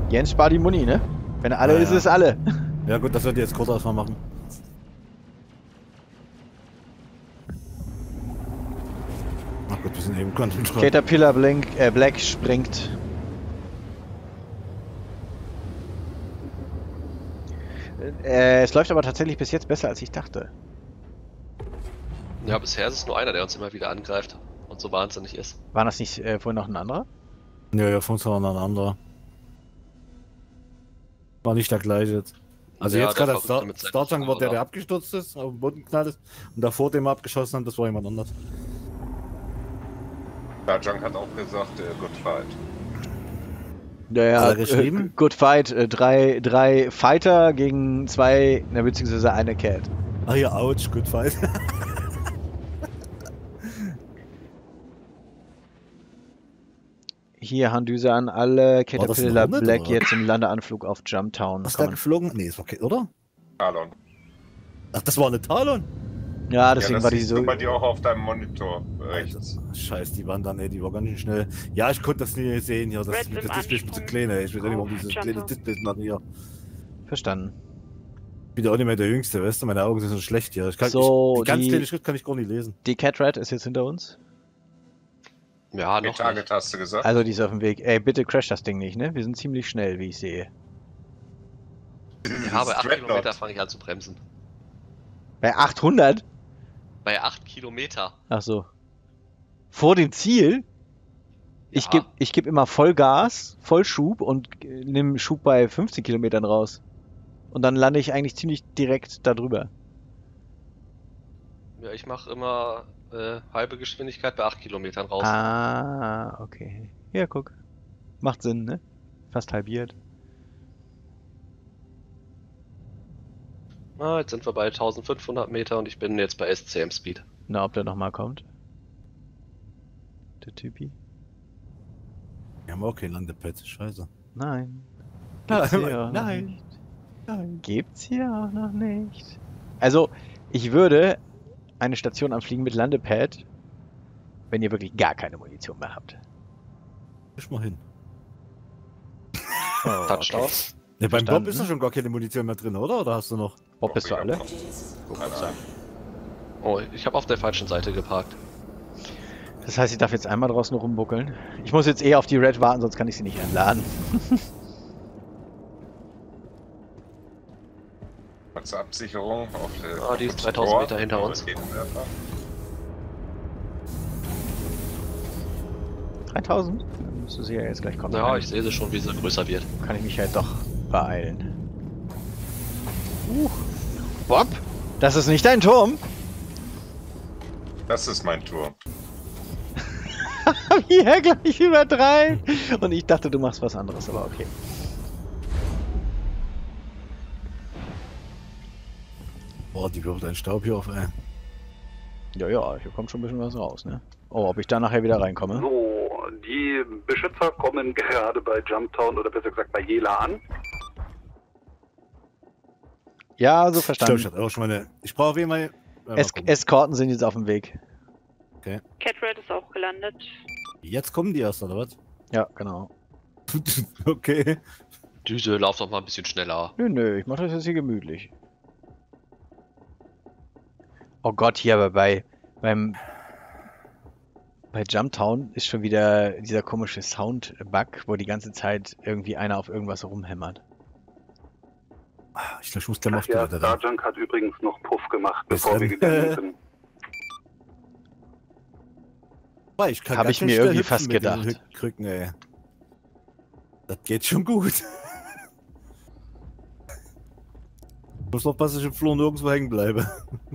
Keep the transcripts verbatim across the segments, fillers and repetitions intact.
Jens, spar die Muni, ne? Wenn alle Ja, ist, ja. ist alle. Ja gut, das wird jetzt kurz erstmal machen. Ach gut, wir sind eben konzentriert. Caterpillar Blink, äh, Black springt. Äh, es läuft aber tatsächlich bis jetzt besser, als ich dachte. Ja, bisher ist es nur einer, der uns immer wieder angreift und so wahnsinnig ist. War das nicht äh, vorhin noch ein anderer? Ja, ja, funktioniert ein anderer. War nicht der gleiche jetzt. Also Ja, jetzt der gerade Verrückte Star mit seinem Starjunk war der, der Motorrad. abgestürzt ist, auf den Boden geknallt ist und davor den wir abgeschossen haben, das war jemand anders. Starjunk hat auch gesagt, äh, good fight. Ja, ja, Hat er geschrieben? Äh, good Fight. Äh, drei, drei Fighter gegen zwei, na, beziehungsweise eine Cat. Ah ja, ouch, good fight. Hier Handüse an alle Caterpillar eine Runde, Black oder? jetzt im Landeanflug auf Jumptown. Was ist da kommen. geflogen? Nee, ist okay, oder? Talon. Ach, das war eine Talon. Ja, Ja, deswegen das war die siehst so. du bei dir auch auf deinem Monitor rechts. Scheiß, die waren dann, ey, die war ganz schön schnell. Ja, ich konnte das nie sehen hier. Das, Red das im Display ist mir zu Ansprung. klein, ey. Ich weiß nicht, warum Auf dieses Jumpdown. kleine Display ist hier. Verstanden. Ich bin ja auch nicht mehr der Jüngste, weißt du? Meine Augen sind so schlecht hier. Ich kann, So, ich, die ganz die- kleine Schrift kann ich gar nicht lesen. Die Cat Rat ist jetzt hinter uns. Ja, Die noch nicht. Target hast du gesagt? Also die ist auf dem Weg. Ey, bitte crash das Ding nicht, ne? Wir sind ziemlich schnell, wie ich sehe. Ja, bei acht Dreadnought. Kilometer fange ich an zu bremsen. Bei achthundert? Bei acht Kilometer. Ach so. Vor dem Ziel? Ich Ja. gebe ich geb immer Vollgas, Vollschub und äh, nimm Schub bei fünfzehn Kilometern raus. Und dann lande ich eigentlich ziemlich direkt da drüber. Ja, ich mache immer äh, halbe Geschwindigkeit bei acht Kilometern raus. Ah, okay. Ja, guck. Macht Sinn, ne? Fast halbiert. Ah, jetzt sind wir bei eintausendfünfhundert Meter und ich bin jetzt bei S C M Speed. Na, ob der nochmal kommt. Der Typi. Wir haben auch kein Landepad, scheiße. Nein. Nein, Gibt's hier auch noch nein. nicht. Nein. Gibt's hier auch noch nicht. Also, ich würde eine Station anfliegen mit Landepad, wenn ihr wirklich gar keine Munition mehr habt. Fisch mal hin. Oh, Touchdown. Ja, beim Verstanden. Bob ist da schon gar keine Munition mehr drin, oder? Oder hast du noch? Bob, bist du alle? Keine Ahnung. Oh, ich habe auf der falschen Seite geparkt. Das heißt, ich darf jetzt einmal draußen rumbuckeln. Ich muss jetzt eh auf die Red warten, sonst kann ich sie nicht entladen. Zur Absicherung auf der. Ah, die ist auf dem dreitausend Tor. Meter hinter uns. Raketenwerfer. dreitausend? Dann müsste sie ja jetzt gleich kommen. Ja, Dann ich sehe sie schon, wie sie größer wird. kann ich mich halt doch beeilen. Uh, Bob, das ist nicht dein Turm. Das ist mein Turm. Hier gleich übertreiben. Und ich dachte, du machst was anderes, aber okay. Boah, die wirft einen Staub hier auf, ey. Ja, ja, hier kommt schon ein bisschen was raus, ne? Oh, ob ich da nachher wieder reinkomme? So, die Beschützer kommen gerade bei Jumptown oder besser gesagt bei Jela an. Ja, so Ich glaube, verstanden. ich hatte auch schon meine. Ich brauche wie mal. Es Eskorten sind jetzt auf dem Weg. Catred ist auch gelandet. Jetzt kommen die erst, oder was? Ja, genau. Okay. Düse, lauf doch mal ein bisschen schneller. Nö, nö, ich mache das jetzt hier gemütlich. Oh Gott, hier aber bei beim bei Jumptown ist schon wieder dieser komische Sound-Bug, wo die ganze Zeit irgendwie einer auf irgendwas rumhämmert. Ich glaube, ich muss gleich mal auf die Ja, Seite da. Starjunk hat übrigens noch Puff gemacht, Bis bevor wir dann. gegangen sind. Boah, ich kann Hab ganz ich schön mir schnell irgendwie hüpfen fast mit den gedacht. Krücken, ey. Das geht schon gut. Ich muss noch passen, dass ich im Flur nirgendwo hängen bleibe.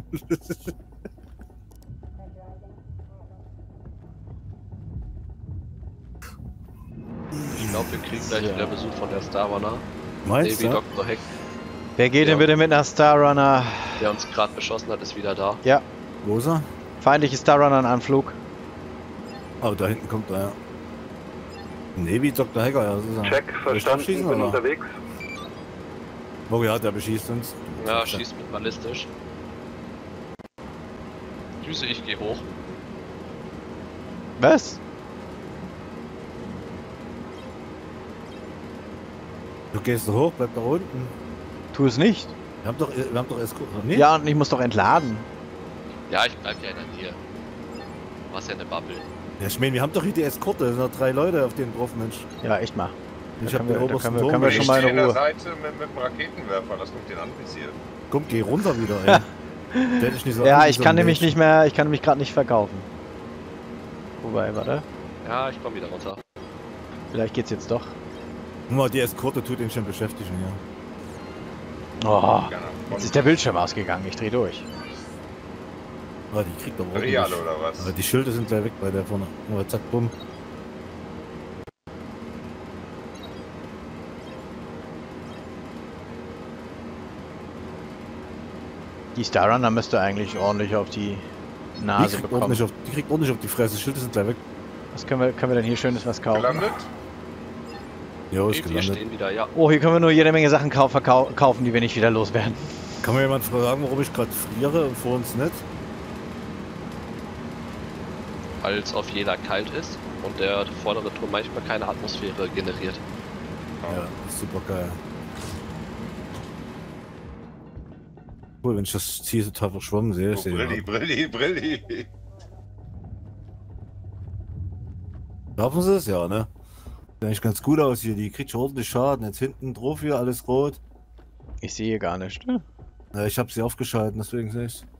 Ich glaube, wir kriegen gleich Ja. wieder Besuch von der Star Runner. Meinst Baby du? Doktor Heck, Wer geht Ja. denn bitte mit einer Starrunner? der uns gerade beschossen hat, ist wieder da. Ja, Wo ist er? feindliche Starrunner in Anflug. Oh, da hinten kommt er, ja. Navy Doktor Hacker, ja, das ist er. Check, Soll ich verstanden, abschießen, bin oder? unterwegs. Oh ja, der beschießt uns. Ja, schießt mit ballistisch. Düse, ich geh hoch. Was? Du gehst da hoch, bleib da unten. Tu es nicht. Wir haben doch, wir haben doch erst... Nee? Ja, und ich muss doch entladen. Ja, ich bleib ja in der Nähe. Du hast ja eine Bubble. Ja, ich meine, wir haben doch hier die Eskorte. Es sind noch drei Leute auf den drauf, Mensch. Ja, echt mal. Ich Da hab können den wir- da obersten können wir- Turm. können wir Ich schon mal stehe in in der Ruhe. Seite mit, mit dem Raketenwerfer, lass mich den anvisieren. Komm, geh runter wieder, ey. Stell dich nicht so Ja, an wie ich so kann ein nämlich Mensch. nicht mehr, ich kann nämlich gerade nicht verkaufen. Wobei, warte. Ja, ich komm wieder runter. Vielleicht geht's jetzt doch. Guck mal, die Eskorte tut ihn schon beschäftigen, ja. Oh, Gerne. jetzt ist der Bildschirm ausgegangen. Ich dreh durch. Ah, die kriegt aber ordentlich. Real oder was? Aber die Schilder sind gleich weg bei der vorne. Oh, zack, bumm. Die Starrunner müsste eigentlich ordentlich auf die Die Nase kriegt, bekommen. ordentlich auf, die kriegt ordentlich auf die Fresse. Die Schilder sind gleich weg. Was können wir, können wir denn hier Schönes was kaufen? Gelandet? Jo, ist Wir gelandet. stehen wieder, ja. Oh, hier können wir nur jede Menge Sachen kau verkau kaufen, die wir nicht wieder loswerden. Kann mir jemand fragen, warum ich gerade friere und vor uns nicht? Weil es auf jeder kalt ist und der vordere Turm manchmal keine Atmosphäre generiert. Ja, ist super geil. Cool, wenn ich das Ziel total verschwommen sehe. Oh, Ich sehe Brilli, Brilli, Brilli. Schaffen sie es? Ja, ne? Sieht eigentlich ganz gut aus hier. Die kriegt schon ordentlich Schaden. Jetzt hinten drauf hier, alles rot. Ich sehe gar nicht. Ja, ich habe sie aufgeschalten, deswegen sehe ich's.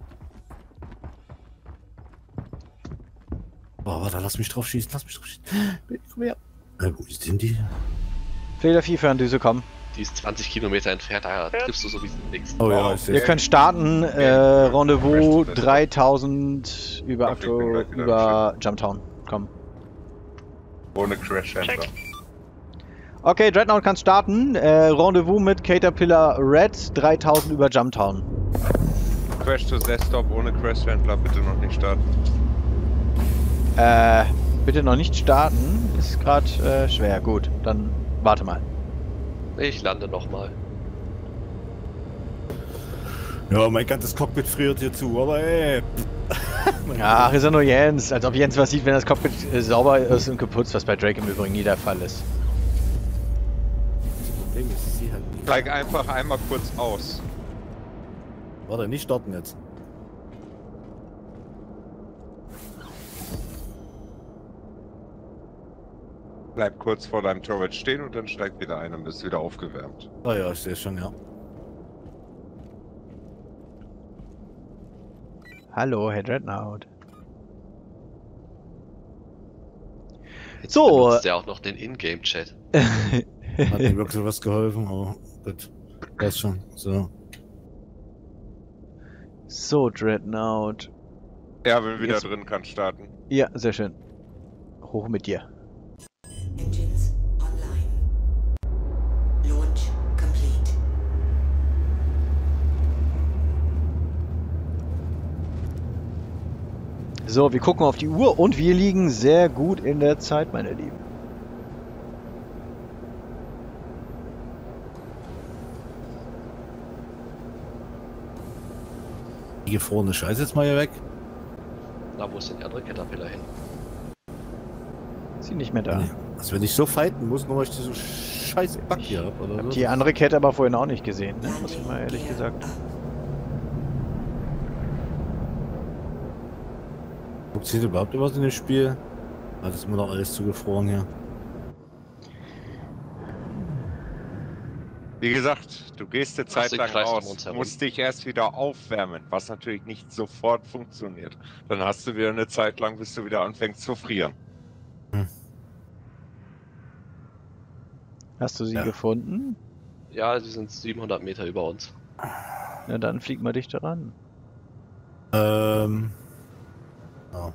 Oh, warte, lass mich drauf schießen, lass mich drauf schießen. Komm her. Äh, wo sind die? Fehler vier für Düse kommen. Die ist zwanzig Kilometer entfernt, da triffst du sowieso nichts. Oh ja, Wow. ich sehe Wir können starten. Äh, Rendezvous dreitausend über, Ach, ich bin Aktu gleich wieder über Jumptown. Komm. Ohne Crash-Händler. Okay, Dreadnought kann starten. Äh, Rendezvous mit Caterpillar Red dreitausend über Jumptown. Crash to Desktop ohne Crash-Händler, bitte noch nicht starten. Äh, bitte noch nicht starten. Ist gerade äh, schwer. Gut, dann warte mal. Ich lande nochmal. Ja, mein ganzes Cockpit friert hier zu, aber ey. Ach, ist ja nur Jens. Als ob Jens was sieht, wenn das Cockpit äh, sauber ist und geputzt, was bei Drake im Übrigen nie der Fall ist. Das Problem ist, sie halt nicht. Steig einfach einmal kurz aus. Warte, nicht starten jetzt. Bleib kurz vor deinem Turret stehen und dann steig wieder ein und bist wieder aufgewärmt. Ah ja, ich sehe schon, ja. Hallo, Herr Dreadnought. Jetzt So. benutzt der auch noch den Ingame-Chat. Hat mir wirklich was geholfen, aber gut. Weiß schon, so. So, Dreadnought. Ja, wenn wieder Jetzt- drin kann starten. Ja, sehr schön. Hoch mit dir. Engines online. Launch complete. So, wir gucken auf die Uhr und wir liegen sehr gut in der Zeit, meine Lieben. Die gefrorene Scheiße jetzt mal hier weg. Na, wo ist denn die andere Caterpillar hin? Ist sie nicht mehr da. Nee. Also wenn ich so fighten muss, nur weil ich diese scheiß Bug hier hab oder Ich hab so. die andere Kette aber vorhin auch nicht gesehen, ne? Muss ich mal ehrlich gesagt. Funktioniert überhaupt was in dem Spiel? Ah, das ist mir doch alles zugefroren hier. Wie gesagt, du gehst eine Zeit den lang Kreis um raus, uns herum. musst dich erst wieder aufwärmen, was natürlich nicht sofort funktioniert. Dann hast du wieder eine Zeit lang, bis du wieder anfängst zu frieren. Hast du sie Ja. gefunden? Ja, sie sind siebenhundert Meter über uns. Na dann flieg mal dichter ran. Ähm. Ja.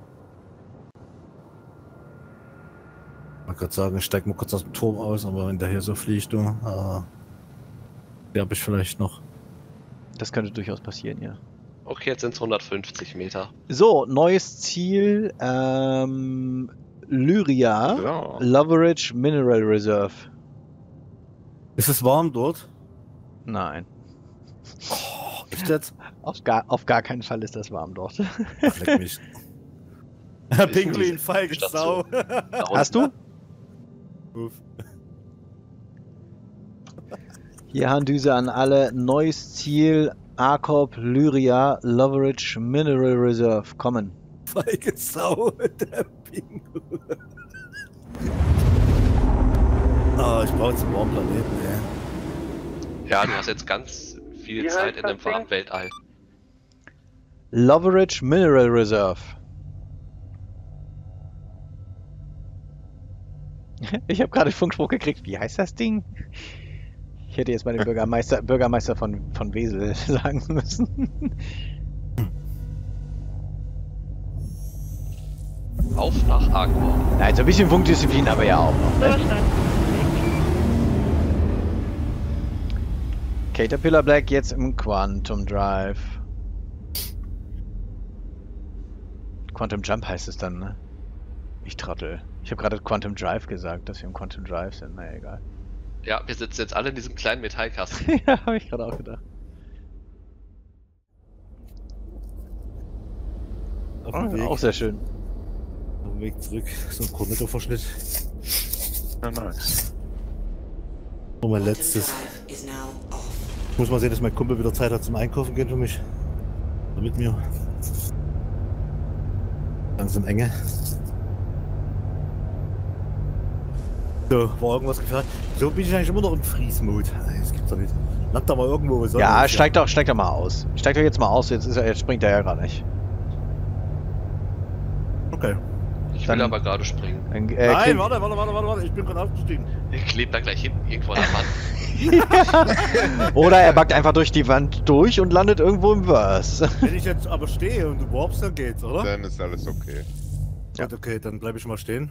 Ich wollte gerade sagen, ich steig mal kurz aus dem Turm aus, aber wenn der hier so fliegt, du, äh, die hab ich vielleicht noch. Das könnte durchaus passieren, ja. Okay, jetzt sind es hundertfünfzig Meter. So, neues Ziel. Ähm, Lyria. So. Loveridge Mineral Reserve. Ist es warm dort? Nein. Oh, echt jetzt? Auf gar, auf gar keinen Fall ist das warm dort. Ach, leck mich. Pinguin, feige Sau. Da Hast du? Uff. Hier Handüse an alle. Neues Ziel. Arcorp Lyria Loveridge Mineral Reserve. Kommen. Feige Sau, der Pingu. Ah, ich brauche jetzt einen warmen Planeten, ey. Ja, du hast jetzt ganz viel Wie Zeit heißt in das dem warmen Weltall. Loveridge Mineral Reserve. Ich habe gerade Funkspruch gekriegt. Wie heißt das Ding? Ich hätte jetzt mal den Bürgermeister, Bürgermeister von, von Wesel sagen müssen. Auf nach Arcorp. Nein, so ein bisschen Funkdisziplin aber ja auch noch. Ne? Caterpillar Black jetzt im Quantum Drive. Quantum Jump heißt es dann, ne? Ich trottel. Ich habe gerade Quantum Drive gesagt, dass wir im Quantum Drive sind. Naja, egal. Ja, wir sitzen jetzt alle in diesem kleinen Metallkasten. Ja, habe ich gerade auch gedacht. Auf Oh, dem Weg, auch sehr schön. auf dem Weg zurück. So ein Cornetto-Verschnitt. Ja, nice. Und mein Quantum letztes. drive is now off. Ich muss mal sehen, dass mein Kumpel wieder Zeit hat zum Einkaufen gehen für mich. Oder mit mir. Langsam enge. So, war irgendwas gefährlich? So bin ich eigentlich immer noch im Freeze-Mode. Das gibt's doch nicht. Land da mal irgendwo was. Ja, steig doch, steig doch mal aus. Steig doch jetzt mal aus, jetzt, ist er, jetzt springt er ja gerade nicht. Okay. Ich Dann- will aber gerade springen. Dann, äh, Nein, Kim- warte, warte, warte, warte, warte. Ich bin gerade ausgestiegen. Ich klebe da gleich hinten irgendwo an der Wand. Oder er backt einfach durch die Wand durch und landet irgendwo im Verse. Wenn ich jetzt aber stehe und du warpst, dann geht's, oder? Dann ist alles okay. Ja. Gut, okay, dann bleibe ich mal stehen.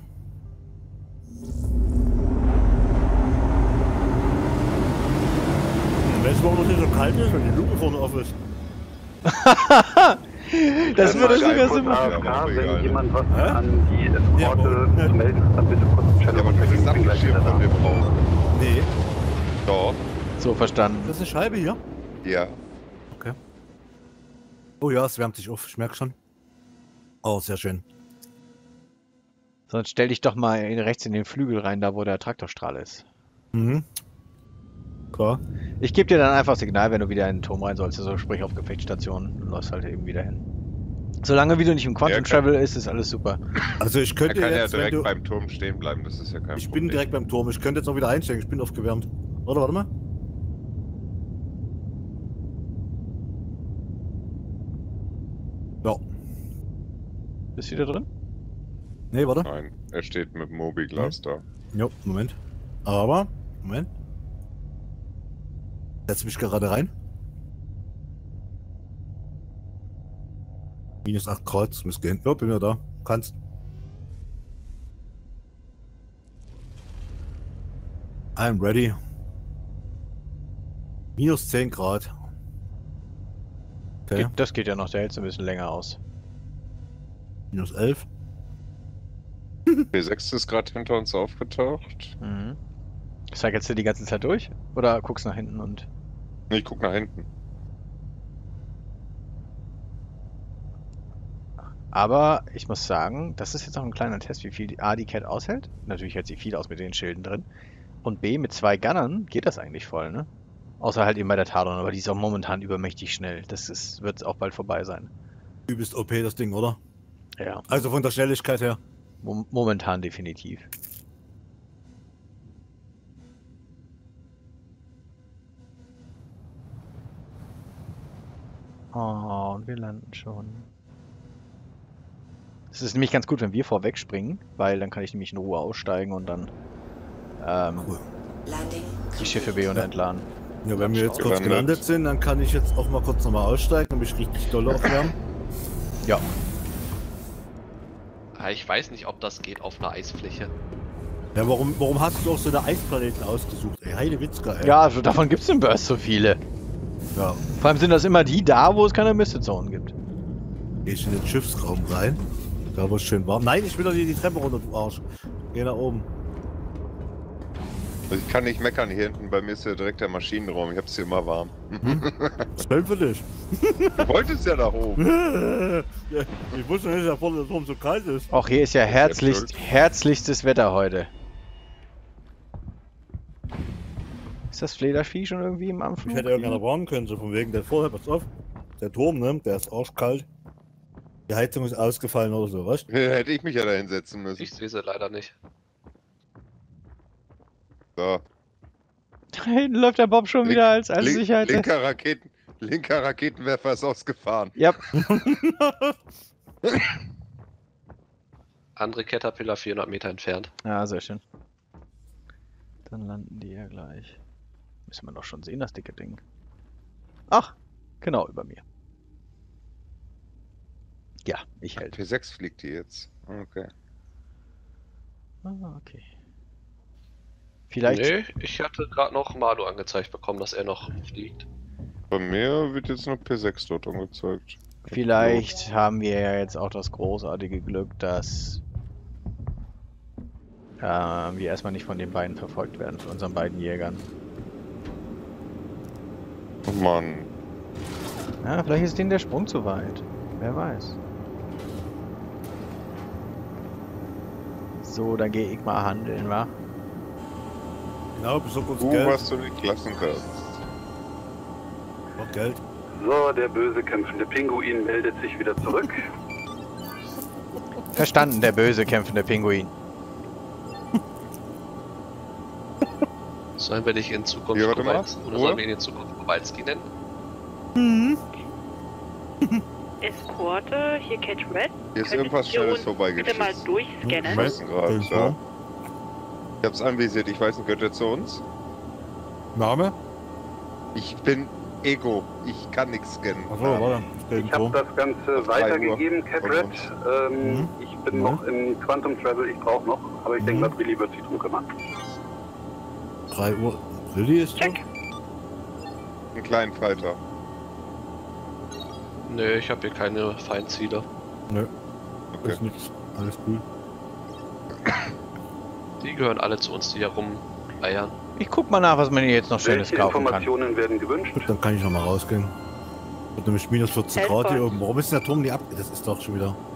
Wenn es morgen nicht so kalt ist, wenn die Luke vorne offen ist. Das Ja, würde das sogar ist Sinn machen. einfach- A F K, egal. wenn jemand was Hä? an die Eskorte Ja, aber- zu melden ist, dann bitte kurz im Chat. Ja, aber du bist abgeschirmt von dem Raum. Nee, Doch. So, verstanden. das ist eine Scheibe hier. Ja. Oh ja, es wärmt sich auf, ich merke schon. Oh, sehr schön. Sonst stell dich doch mal in- rechts in den Flügel rein, da wo der Traktorstrahl ist. Mhm. Klar. Ich gebe dir dann einfach Signal, wenn du wieder in den Turm rein sollst, also sprich auf Gefechtsstation und läufst halt eben wieder hin. Solange wie du nicht im Quantum Ja, kann- Travel ist, ist alles super. Also ich Er könnte kann ja jetzt, wenn direkt du... beim Turm stehen bleiben, das ist ja kein Ich Problem. bin direkt beim Turm, ich könnte jetzt auch wieder einsteigen, ich bin aufgewärmt. Warte, warte mal. Ja. Bist du wieder drin? Nee, warte. Nein, er steht mit dem Mobiglas da. Jo, Moment. Aber, Moment. Setz mich gerade rein. Minus acht Grad, das muss gehen. Ja, bin wieder da. Kannst. I'm ready. Minus zehn Grad. Okay. Geht, das geht ja noch, der hält ein bisschen länger aus. Minus elf. B sechs ist gerade hinter uns aufgetaucht. Mhm. Cyclest du die ganze Zeit durch? Oder guckst nach hinten und... Ich guck nach hinten. Aber ich muss sagen, das ist jetzt auch ein kleiner Test, wie viel die, A, die Cat aushält. Natürlich hält sie viel aus mit den Schilden drin. Und B, mit zwei Gunnern geht das eigentlich voll, ne? Außer halt eben bei der Tardon, aber die ist auch momentan übermächtig schnell. Das ist, wird auch bald vorbei sein. Übelst O P das Ding, oder? Ja, Also von der Schnelligkeit her. Mom momentan definitiv. Oh, und wir landen schon. Es ist nämlich ganz gut, wenn wir vorweg springen, weil dann kann ich nämlich in Ruhe aussteigen und dann ähm, Cool. Landing die Schiffe be- und entladen. Ja, wenn wir jetzt kurz Gelandet. gelandet sind, dann kann ich jetzt auch mal kurz nochmal aussteigen und mich richtig doll aufwärmen. Ja, Ah, Ich weiß nicht, ob das geht auf einer Eisfläche. Ja, warum, warum hast du auch so eine Eisplaneten ausgesucht? Ey, Heidewitzka, ey. ja, also davon gibt es im Burst so viele. Ja. Vor allem sind das immer die da, wo es keine Misted Zone gibt. Geh ich in den Schiffsraum rein. Da wo es schön warm. Nein, ich will doch hier die Treppe runter, du Arsch. Geh nach oben. Also ich kann nicht meckern, hier hinten bei mir ist ja direkt der Maschinenraum, ich hab's hier immer warm. Zwölf für dich. Du wolltest ja nach oben. Ja, ich wusste nicht, dass vorne der Turm so kalt ist. Auch hier ist ja herzlichst, schuld. herzlichstes Wetter heute. Ist das Fledervieh schon irgendwie im Ich Anflug? hätte irgendeiner warnen können, so von wegen der vorher, pass auf. Der Turm, ne? Der ist arschkalt. Die Heizung ist ausgefallen oder so, was? Hätte ich mich ja da hinsetzen müssen. Ich sehe sie leider nicht. So. Da hinten läuft der Bob schon Link- wieder als, als Link- Sicherheit. Linker, Raketen, linker Raketenwerfer ist ausgefahren. Ja, Andere Caterpillar vierhundert Meter entfernt. ja, sehr schön. Dann landen die ja gleich. Müssen wir doch schon sehen, das dicke Ding. Ach, genau, über mir. Ja, ich hält. P sechs fliegt die jetzt. Okay. Ah, okay. Vielleicht, Nee, ich hatte gerade noch Manu angezeigt bekommen, dass er noch fliegt. Bei mir wird jetzt nur P sechs dort angezeigt. vielleicht haben wir ja jetzt auch das großartige Glück, dass äh, wir erstmal nicht von den beiden verfolgt werden, von unseren beiden Jägern. Oh Mann. Ja, vielleicht ist denen der Sprung zu weit. Wer weiß. So, dann gehe ich mal handeln, wa? Genau, besorg uns Du, Geld. was du nicht lassen kannst. Noch Geld. So, der böse kämpfende Pinguin meldet sich wieder zurück. Verstanden, der böse kämpfende Pinguin. Sollen wir dich in Zukunft Ja, warte mal. Kowalski, oder Ruhe. sollen wir ihn in Zukunft Kowalski nennen? Mhm. Eskorte, hier Cat Red. Hier ist Könntest irgendwas ihr Schnelles uns bitte mal vorbeigeschissen. durchscannen? Moment. Schießen gerade, Telefon. ja. Ich hab's anvisiert, ich weiß nicht, gehört er zu uns? Name? Ich bin Ego, ich kann nichts scannen. Achso, warte. Stell den Ich habe Turm. das Ganze Auf drei weitergegeben, Uhr Cat von Red. uns. Ähm, Mhm. Ich bin Mhm. noch im Quantum Travel, ich brauche noch. Aber ich Mhm. denke, Willi wird sich drum kümmern. drei Uhr. Willi ist da? Check. Einen kleinen Falter. Nö, ich habe hier keine Feindziele. Nö, Okay. ist nichts. Alles cool. Die gehören alle zu uns, die hier rumeiern. Ich guck mal nach, was man hier jetzt noch Schönes Welche kaufen kann. Informationen werden gewünscht? Gut, dann kann ich noch mal rausgehen. Wird nämlich minus vierzig Grad hier Helfer. oben. Warum ist denn der Turm nicht ab? Das ist doch schon wieder.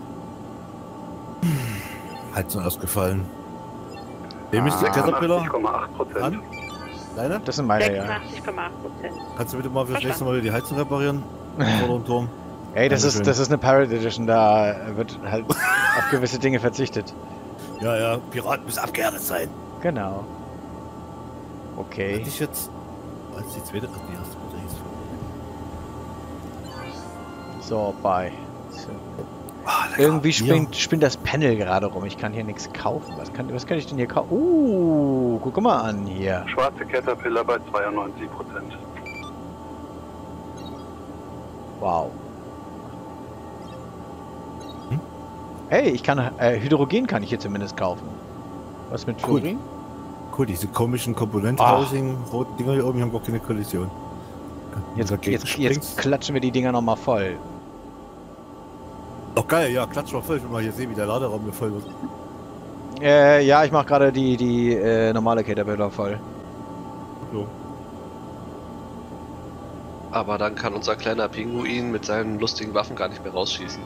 Heizung ausgefallen. Dem ist der Ah. Caterpillar achtzig Komma acht Prozent. an. Deine? Das sind meine, ja. sechsundachtzig Komma acht Prozent. Kannst du bitte mal fürs Verstanden. nächste Mal wieder die Heizung reparieren? Vor dem Turm. Ey, das ist, Dankeschön. das ist eine Pirate Edition, da wird halt auf gewisse Dinge verzichtet. Ja, ja, Piraten müssen abgehärtet sein. Genau. Hatte Okay. ich jetzt. Als die zweite. Ach, die erste Batterie ist voll. So, bye. So. Ah, lecker. Irgendwie Bier. springt, spinnt das Panel gerade rum. Ich kann hier nichts kaufen. Was kann, was kann ich denn hier kaufen? Uh, guck mal an hier. Schwarze Caterpillar bei zweiundneunzig Prozent. Wow. Hm? Hey, ich kann äh, Hydrogen kann ich hier zumindest kaufen. Was mit Cool. Fluorin? Cool, diese komischen Ah. Komponenten-Housing, roten Dinger hier oben, die haben gar keine Kollision. Jetzt, Dagegen jetzt, jetzt springst. klatschen wir die Dinger nochmal voll. Doch geil, ja, klatsch mal voll. Ich will mal hier sehen, wie der Laderaum hier voll wird. Äh, ja, ich mache gerade die, die äh, normale Caterpillar voll. So. Aber dann kann unser kleiner Pinguin mit seinen lustigen Waffen gar nicht mehr rausschießen.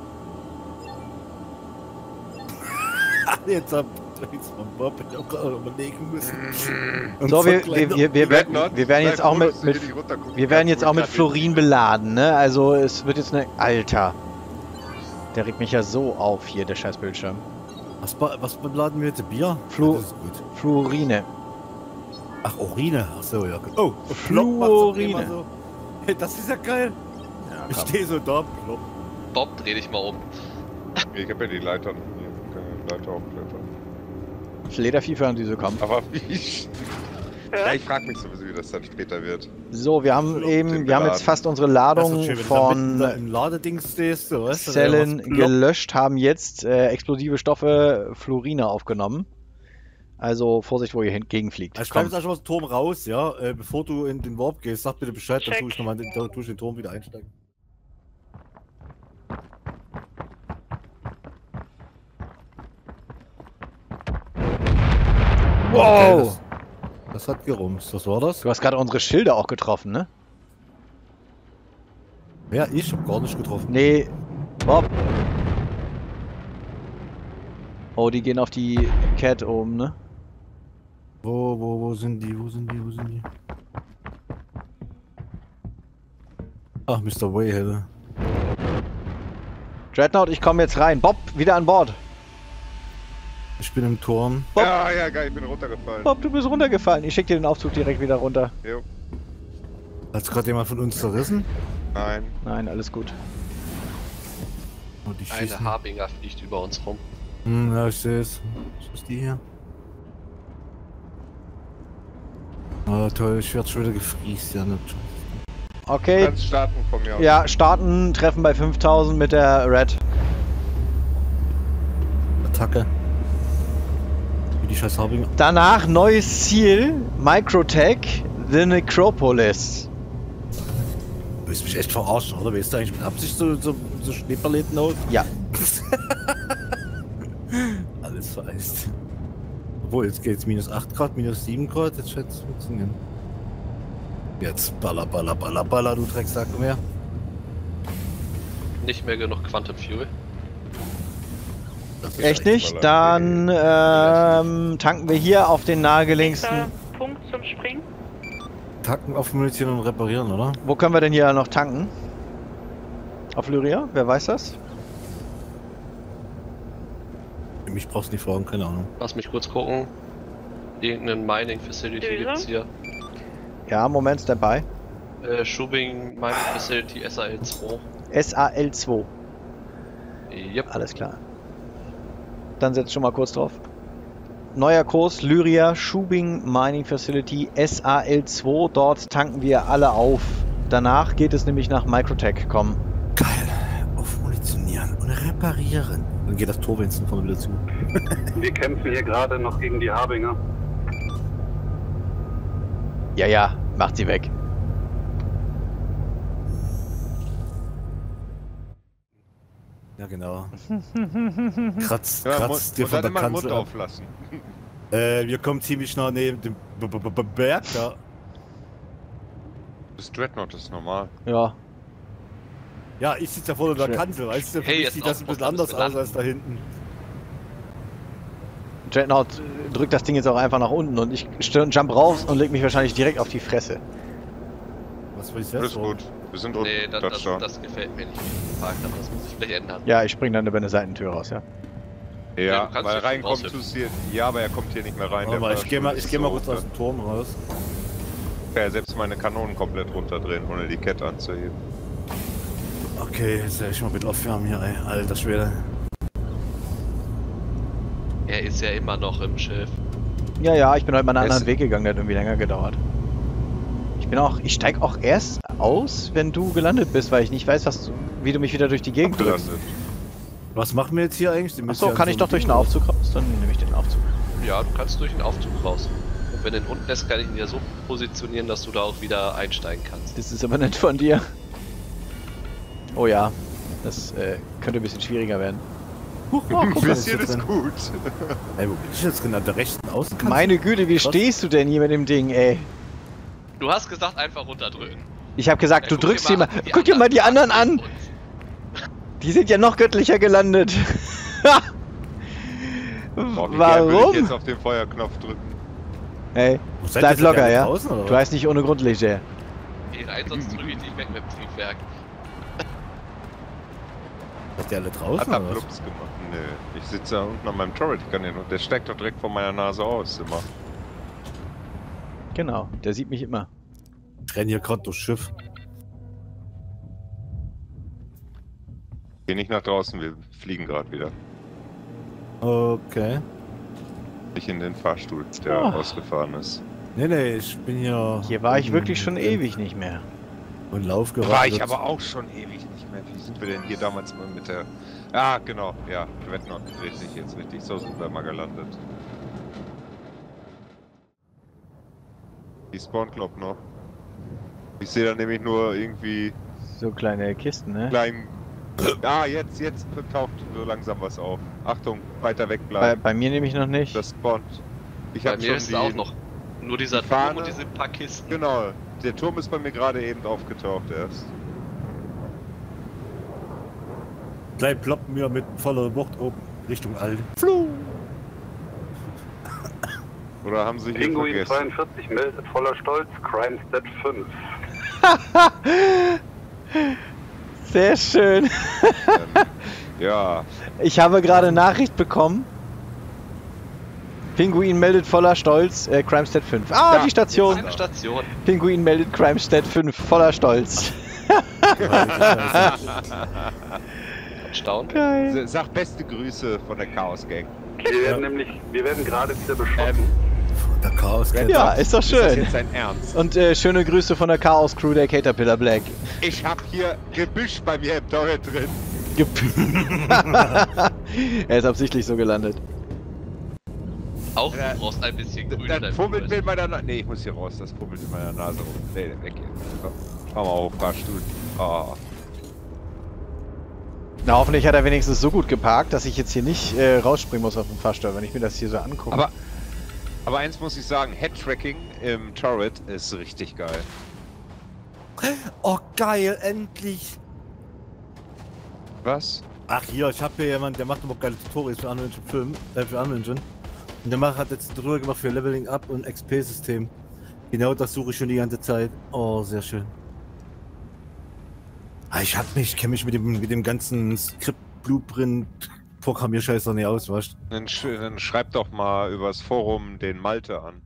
Jetzt hab jetzt am Bob ich auch gerade überlegen müssen. Und So, wir, so wir, kleiner- wir, wir, werden, Red wir werden Knot, jetzt sei auch froh, mit, dass du mit hier nicht runtergucken wir werden kannst, jetzt wo auch ich mit grad Fluorin beladen, ne? Also es wird jetzt eine... Alter. Der regt mich ja so auf hier, der scheiß Bildschirm. Was, ba- was beladen wir jetzt? Bier? Flu- Ja, das ist gut. Fluorine. Ach, Urine. Ach so, ja. gut. Oh, Fluorine. Plopp, so. Hey, das ist ja geil. Ja, Ich komm. stehe so da. Plopp. Bob, dreh dich mal um. Ich habe ja die Leitern. Ich kann die Leiter aufklettern. Das Ledervieh für diese kommen. Aber wie ich. Ja, Ja? ich frage mich sowieso, wie das dann später wird. So, wir haben Flup, eben, den wir haben jetzt beladen. fast unsere Das Ladung ist schön, wenn du da mitten da von im Ladeding stehst, so, weißt du, Zellen da was ploppt. gelöscht, haben jetzt äh, explosive Stoffe Fluorine aufgenommen. Also Vorsicht, wo ihr entgegenfliegt. Also schreib Komm. jetzt einfach den Turm raus, ja, äh, bevor du in den Warp gehst, sag bitte Bescheid, dann Check. tue ich nochmal den, dann tue ich den Turm wieder einsteigen. Okay, Wow! das, das hat gerumst, was war das? Du hast gerade unsere Schilder auch getroffen, ne? Ja, ich hab gar nicht getroffen. Nee, Bob. Oh, die gehen auf die Cat oben, ne? Wo, wo, wo sind die? Wo sind die? Wo sind die? Ach, Mister Wayhead. Dreadnought, ich komme jetzt rein. Bob, wieder an Bord. Ich bin im Turm. Bob. Ja, ja, geil, ich bin runtergefallen. Bob, du bist runtergefallen. Ich schicke dir den Aufzug direkt wieder runter. Jo. Hat's gerade jemand von uns zerrissen? Nein. Nein, alles gut. Oh, die Eine schießen. Harbinger fliegt über uns rum. Hm, ja, ich sehe es. Was ist die hier? Oh, toll, ich werde schon wieder gefriest, ja. Nicht. Du Okay. kannst starten von mir aus. Ja, starten, treffen bei fünftausend mit der Red. Attacke. Wie die scheiß Harbinger. Danach neues Ziel, Microtech, The Necropolis. Du willst mich echt verarschen, oder? Weißt du eigentlich mit Absicht so, so, so Schneeparleten aus? Ja. Alles vereist. Obwohl, jetzt geht's minus acht Grad, minus sieben Grad, jetzt scheint es funktionieren. Jetzt baller, baller, baller, baller, du Drecksack, komm her. Nicht mehr genug Quantum Fuel. Das ist Echt nicht? Dann ähm, tanken wir hier auf den nahegelegsten. Nächster Punkt zum Springen. Tacken auf Munition und reparieren, oder? Wo können wir denn hier noch tanken? Auf Lyria? Wer weiß das? Mich brauchst du nicht fragen, keine Ahnung. Lass mich kurz gucken. Irgendein Mining Facility Düse? gibt's hier. Ja, Moment, Standby. Äh, Shubing Mining Facility S A L zwei. S A L zwei. Yep. Alles klar. Dann setz schon mal kurz drauf. Neuer Kurs, Lyria, Shubing Mining Facility, S A L zwei. Dort tanken wir alle auf. Danach geht es nämlich nach Microtech. Komm. Geil. Auf Munitionieren und reparieren. Dann geht das Tor wenigstens vorne wieder zu. Wir kämpfen hier gerade noch gegen die Harbinger. Ja, ja, macht sie weg. Ja, genau. Kratz, Ja, kratz dir und von dann der immer den Mund Kanzel ab. auflassen. Äh, wir kommen ziemlich nah neben dem B -B -B Berg da. Das Dreadnought ist normal. Ja. Ja, ich sitze ja vorne der Schön. Kanzel, weißt du? Für Hey, mich jetzt sieht das ein bisschen aufpassen, anders dass wir aus als da hinten. Dreadnought äh, drückt das Ding jetzt auch einfach nach unten und ich stö- jump raus und leg mich wahrscheinlich direkt auf die Fresse. Was will ich Das jetzt? ist gut. Wir sind unten. Nee, das, das, Touchdown. das gefällt mir nicht. Park, aber das muss ich vielleicht ändern. Ja, ich spring dann über eine Seitentür raus, ja. Ja, Ja, du kannst weil hier reinkommt raushüpfen. tust hier. Ja, aber er kommt hier nicht mehr rein. Warte der mal, ich Fahrstuhl geh mal, ist ich geh mal so kurz aus hoch, dem Turm raus. ja, selbst meine Kanonen komplett runterdrehen, ohne die Kette anzuheben. Okay, jetzt werde ich mal bitte aufwärmen hier, ey. Alter Schwede. Er ist ja immer noch im Schiff. Ja, ja, ich bin heute mal einen Es- anderen Weg gegangen, der hat irgendwie länger gedauert. Ich bin auch, ich steig auch erst aus, wenn du gelandet bist, weil ich nicht weiß, was du, wie du mich wieder durch die Gegend drückst. Abgelandet. Was machen wir jetzt hier eigentlich? Die müssen Achso, ja kann an ich so doch durch einem einen Ding Aufzug raus? Dann nehme ich den Aufzug. Ja, du kannst durch den Aufzug raus. Und wenn du ihn unten lässt, kann ich ihn ja so positionieren, dass du da auch wieder einsteigen kannst. Das ist aber nett von dir. Oh ja, das äh, könnte ein bisschen schwieriger werden. Huch, Oh, guck Ein mal, bisschen ist ist drin. gut. Ey, wo bin ich jetzt genau? Der rechten Außenkante? Meine Güte, wie Was? stehst du denn hier mit dem Ding, ey? Du hast gesagt, einfach runterdrücken. Ich habe gesagt, Ja, du guck drückst dir die mal. mal die Guck dir mal die anderen an! und- Die sind ja noch göttlicher gelandet. Boah, wie gern würde ich Warum? jetzt auf den Feuerknopf drücken. Hey, Wo seid bleib ihr? Seid ihr locker, alle ja? draußen, oder Du was? heißt nicht ohne Grund leger. Ey, rein, sonst drücke ich dich weg mit dem Triebwerk. Seid ihr alle draußen, Hat er oder was? Plups gemacht? Nö. Ich sitze da unten an meinem Turret, ich kann den, und der steigt doch direkt vor meiner Nase aus immer. Genau, der sieht mich immer. Ich renn hier gerade durchs Schiff. Geh nicht nach draußen, wir fliegen gerade wieder. Okay. Nicht in den Fahrstuhl, der Oh. ausgefahren ist. Nee, nee, ich bin hier... Hier war ich unten wirklich schon im- ewig nicht mehr. Und Lauf gerade. War ich aber auch schon ewig nicht mehr. Wie sind wir denn hier damals mal mit der... Ah, genau, ja. Dreadnought dreht sich jetzt richtig. So sind wir mal gelandet. Die spawn glaub noch. Ich sehe da nämlich nur irgendwie So kleine Kisten, ne? klein... Ah, jetzt, jetzt taucht so langsam was auf. Achtung, weiter Bei, wegbleiben. bei mir nehme ich noch nicht. Das spawnt. Ich Bei hab mir schon ist die... auch noch nur dieser die Turm Fahne. und diese paar Kisten. Genau, der Turm ist bei mir gerade eben aufgetaucht erst. Gleich ploppen wir mit voller Wucht oben Richtung Alten. Fluh! Oder haben sie hier Pinguin vergessen? zweiundvierzig meldet voller Stolz, Crimestead fünf. Sehr schön. Ähm, ja, Ich habe gerade Nachricht bekommen. Pinguin meldet voller Stolz äh, Crimestead fünf. Ah, Ja, die Station. Eine Station. Pinguin meldet Crimestead fünf voller Stolz. Touchdown. Geil. S- sag beste Grüße von der Chaos Gang. Wir werden nämlich, wir werden gerade wieder beschossen. Der Chaos kennt Ja, ist doch Ist das schön. jetzt dein Ernst? Und äh, schöne Grüße von der Chaos Crew der Caterpillar Black. Ich hab hier Gebüsch bei mir im Turret drin. Er ist absichtlich so gelandet. Auch Ja, du brauchst ein bisschen Grün. in Das deinem fummelt Turret. mit meiner Nase. Nee, ich muss hier raus. Das fummelt in meiner Nase rum. Nee, weg hier. Komm, fahr mal hoch, Fahrstuhl. Oh. Na, hoffentlich hat er wenigstens so gut geparkt, dass ich jetzt hier nicht äh, rausspringen muss auf dem Fahrstuhl, wenn ich mir das hier so angucke. Aber, aber eins muss ich sagen, Head-Tracking im Turret ist richtig geil. Oh, geil, endlich! Was? Ach hier, ich hab hier jemanden, der macht immer geile Tutorials für Unreal Engine Film, äh, für Unreal Engine. Und der macht, hat jetzt drüber gemacht für Leveling Up und X P-System. Genau das suche ich schon die ganze Zeit. Oh, sehr schön. Ah, ich hab mich, kenne mich mit dem, mit dem ganzen Skript-Blueprint Programmierscheiß noch nicht aus, weißt du? Dann, sch dann schreib doch mal übers Forum den Malte an.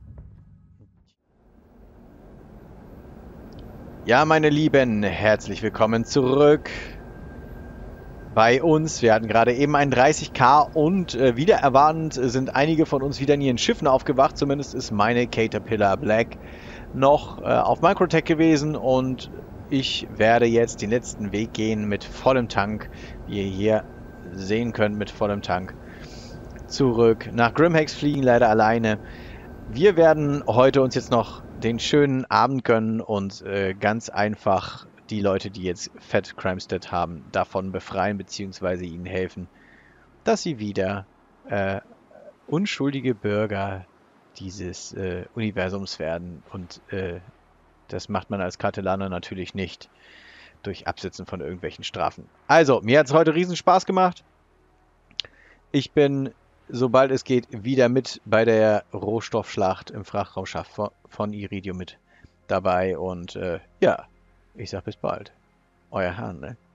Ja, meine Lieben, herzlich willkommen zurück bei uns. Wir hatten gerade eben ein dreißig K und äh, wieder erwartend sind einige von uns wieder in ihren Schiffen aufgewacht. Zumindest ist meine Caterpillar Black noch äh, auf Microtech gewesen und ich werde jetzt den letzten Weg gehen mit vollem Tank, wie ihr hier sehen könnt, mit vollem Tank zurück nach Grimhex fliegen, leider alleine. Wir werden heute uns jetzt noch den schönen Abend gönnen und äh, ganz einfach die Leute, die jetzt Fett Crimestead haben, davon befreien bzw. ihnen helfen, dass sie wieder äh, unschuldige Bürger dieses äh, Universums werden. Und äh, das macht man als Kartelaner natürlich nicht durch Absitzen von irgendwelchen Strafen. Also, mir hat es heute riesen Spaß gemacht. Ich bin, sobald es geht, wieder mit bei der Rohstoffschlacht im Frachtraumschacht von, von Iridium mit dabei. Und äh, ja, ich sag bis bald. Euer Hahn, ne?